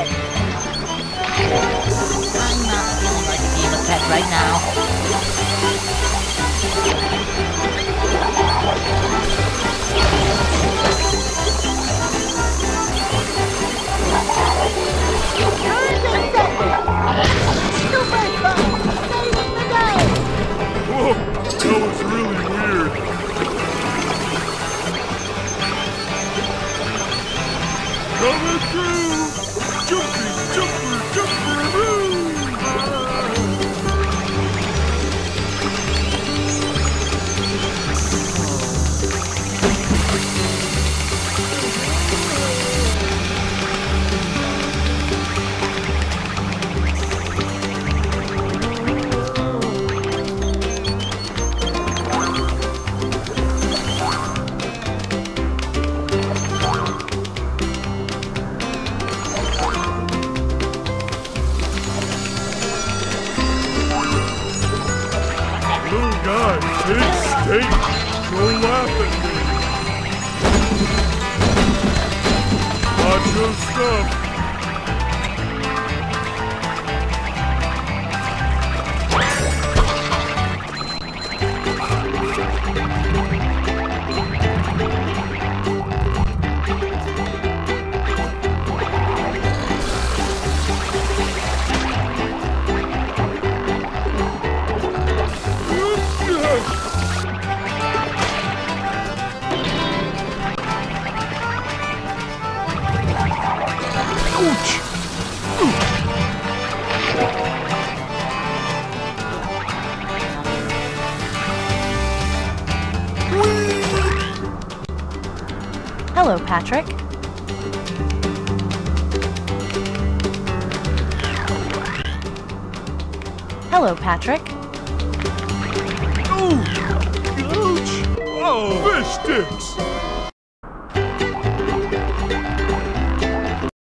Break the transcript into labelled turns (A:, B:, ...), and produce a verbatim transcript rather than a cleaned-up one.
A: pet.
B: I'm not feeling like a game of pet right now.
A: Whoa, that was really weird. Coming through! Jumping, jumper, jumper, move! Take steak. Don't laugh at me. Macho stuff.
C: Hello, Patrick. Hello, Patrick.
A: Ouch! Ouch! Oh, fish sticks!